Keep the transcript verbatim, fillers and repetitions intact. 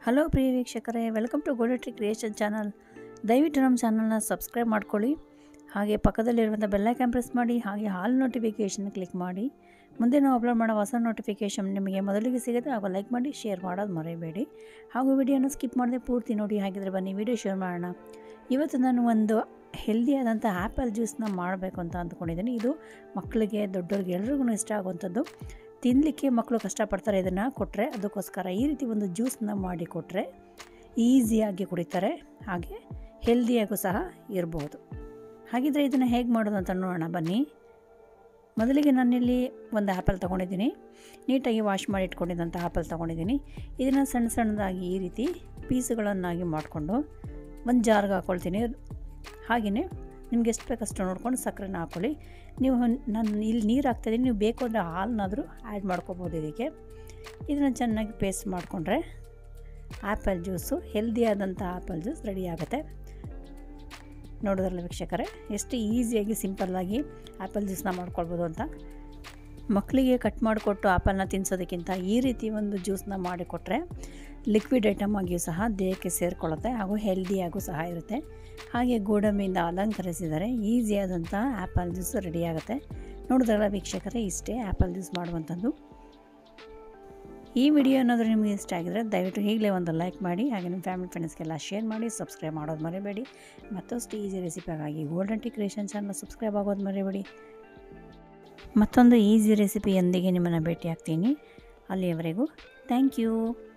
Hello ಪ್ರಿಯ ವೀಕ್ಷಕರೇ, welcome to golden tree creation channel. ದಯವಿಟ್ಟು ನಮ್ಮ ಚಾನಲ್ನ ಸಬ್ಸ್ಕ್ರೈಬ್ ಮಾಡ್ಕೊಳ್ಳಿ. ಹಾಗೆ ಪಕ್ಕದಲ್ಲಿರುವಂಥ ಬೆಲ್ ಐಕಾನ್ ಪ್ರೆಸ್ ಮಾಡಿ. ಹಾಗೆ ಹಾಲ್ ನೋಟಿಫಿಕೇಷನ್ ಕ್ಲಿಕ್ ಮಾಡಿ. ಮುಂದೆ ನಾವು ಅಪ್ಲೋಡ್ ಮಾಡೋ ಹೊಸ ನೋಟಿಫಿಕೇಷನ್ ನಿಮಗೆ ಮೊದಲಿಗೆ ಸಿಗುತ್ತೆ. ಹಾಗೂ ಲೈಕ್ ಮಾಡಿ, ಶೇರ್ ಮಾಡೋದು ಮರೆಯಬೇಡಿ. ಹಾಗೂ ವಿಡಿಯೋನ ಸ್ಕಿಪ್ ಮಾಡದೆ ಪೂರ್ತಿ ನೋಡಿ. ಹಾಗಿದ್ರೆ ಬನ್ನಿ ವಿಡಿಯೋ ಶೇರ್ ಮಾಡೋಣ. ಇವತ್ತು ನಾನು ಒಂದು ಹೆಲ್ದಿಯಾದಂಥ ಆ್ಯಪಲ್ ಜ್ಯೂಸನ್ನ ಮಾಡಬೇಕು ಅಂತ ಅಂದ್ಕೊಂಡಿದ್ದೀನಿ. ಇದು ಮಕ್ಕಳಿಗೆ, ದೊಡ್ಡವ್ರಿಗೆ ಎಲ್ರಿಗೂ ಇಷ್ಟ ಆಗುವಂಥದ್ದು. ತಿನ್ನಲಿಕ್ಕೆ ಮಕ್ಕಳು ಕಷ್ಟಪಡ್ತಾರೆ. ಇದನ್ನು ಕೊಟ್ಟರೆ ಅದಕ್ಕೋಸ್ಕರ ಈ ರೀತಿ ಒಂದು ಜ್ಯೂಸನ್ನ ಮಾಡಿ ಕೊಟ್ಟರೆ ಈಸಿಯಾಗಿ ಕುಡಿತಾರೆ. ಹಾಗೆ ಹೆಲ್ದಿಯಾಗೂ ಸಹ ಇರ್ಬೋದು. ಹಾಗಿದ್ರೆ ಇದನ್ನು ಹೇಗೆ ಮಾಡೋದು ಅಂತ ನೋಡೋಣ ಬನ್ನಿ. ಮೊದಲಿಗೆ ನಾನಿಲ್ಲಿ ಒಂದು ಆ್ಯಪಲ್ ತೊಗೊಂಡಿದ್ದೀನಿ. ನೀಟಾಗಿ ವಾಶ್ ಮಾಡಿ ಇಟ್ಕೊಂಡಿದ್ದಂಥ ಆ್ಯಪಲ್ ತೊಗೊಂಡಿದ್ದೀನಿ. ಇದನ್ನು ಸಣ್ಣ ಸಣ್ಣದಾಗಿ ಈ ರೀತಿ ಪೀಸುಗಳನ್ನಾಗಿ ಮಾಡಿಕೊಂಡು ಒಂದು ಜಾರ್ಗೆ ಹಾಕ್ಕೊಳ್ತೀನಿ. ಹಾಗೆಯೇ ನಿಮ್ಗೆ ಎಷ್ಟು ಬೇಕಷ್ಟು ನೋಡ್ಕೊಂಡು ಸಕ್ಕರೆನ ಹಾಕ್ಕೊಳ್ಳಿ. ನೀವು ನಾನು ಇಲ್ಲಿ ನೀರು ಹಾಕ್ತಾಯಿದ್ದೀನಿ, ನೀವು ಬೇಕು ಅಂದರೆ ಹಾಲನ್ನಾದರೂ ಆ್ಯಡ್ ಮಾಡ್ಕೋಬೋದು. ಇದಕ್ಕೆ ಇದನ್ನು ಚೆನ್ನಾಗಿ ಪೇಸ್ಟ್ ಮಾಡಿಕೊಂಡ್ರೆ ಆ್ಯಪಲ್ ಜ್ಯೂಸು, ಹೆಲ್ದಿಯಾದಂಥ ಆ್ಯಪಲ್ ಜ್ಯೂಸ್ ರೆಡಿ ಆಗುತ್ತೆ. ನೋಡಿದ್ರಲ್ಲ ವೀಕ್ಷಕರೇ, ಎಷ್ಟು ಈಸಿಯಾಗಿ ಸಿಂಪಲ್ಲಾಗಿ ಆ್ಯಪಲ್ ಜ್ಯೂಸನ್ನ ಮಾಡ್ಕೊಳ್ಬೋದು ಅಂತ. ಮಕ್ಕಳಿಗೆ ಕಟ್ ಮಾಡಿಕೊಟ್ಟು ಆ್ಯಪಲ್ನ ತಿನ್ನಿಸೋದಕ್ಕಿಂತ ಈ ರೀತಿ ಒಂದು ಜ್ಯೂಸನ್ನ ಮಾಡಿಕೊಟ್ರೆ ಲಿಕ್ವಿಡ್ ಐಟಮ್ ಆಗಿಯೂ ಸಹ ದೇಹಕ್ಕೆ ಸೇರಿಕೊಳ್ಳುತ್ತೆ. ಹಾಗೂ ಹೆಲ್ದಿಯಾಗೂ ಸಹ ಇರುತ್ತೆ. ಹಾಗೆ ಗೋಡಂಬಿಯಿಂದ ಅಲಂಕರಿಸಿದರೆ ಈಸಿಯಾದಂಥ ಆ್ಯಪಲ್ ಜ್ಯೂಸ್ ರೆಡಿಯಾಗುತ್ತೆ. ನೋಡಿದ್ರಲ್ಲ ವೀಕ್ಷಕರೇ, ಇಷ್ಟೇ ಆ್ಯಪಲ್ ಜ್ಯೂಸ್ ಮಾಡುವಂಥದ್ದು. ಈ ವಿಡಿಯೋ ಏನಾದರೂ ನಿಮಗೆ ಇಷ್ಟ ಆಗಿದರೆ ದಯವಿಟ್ಟು ಈಗಲೇ ಒಂದು ಲೈಕ್ ಮಾಡಿ. ಹಾಗೆ ನಿಮ್ಮ ಫ್ಯಾಮಿಲಿ ಫ್ರೆಂಡ್ಸ್ಗೆಲ್ಲ ಶೇರ್ ಮಾಡಿ. ಸಬ್ಸ್ಕ್ರೈಬ್ ಮಾಡೋದು ಮರಿಬೇಡಿ. ಮತ್ತಷ್ಟು ಈಸಿ ರೆಸಿಪಿಗಾಗಿ golden tree creation channel subscribe ಆಗೋದು ಮರಿಬೇಡಿ. ಮತ್ತೊಂದು ಈಸಿ ರೆಸಿಪಿಯೊಂದಿಗೆ ನಿಮ್ಮನ್ನು ಭೇಟಿ ಆಗ್ತೀನಿ. ಅಲ್ಲಿಯವರೆಗೂ ಥ್ಯಾಂಕ್ ಯು.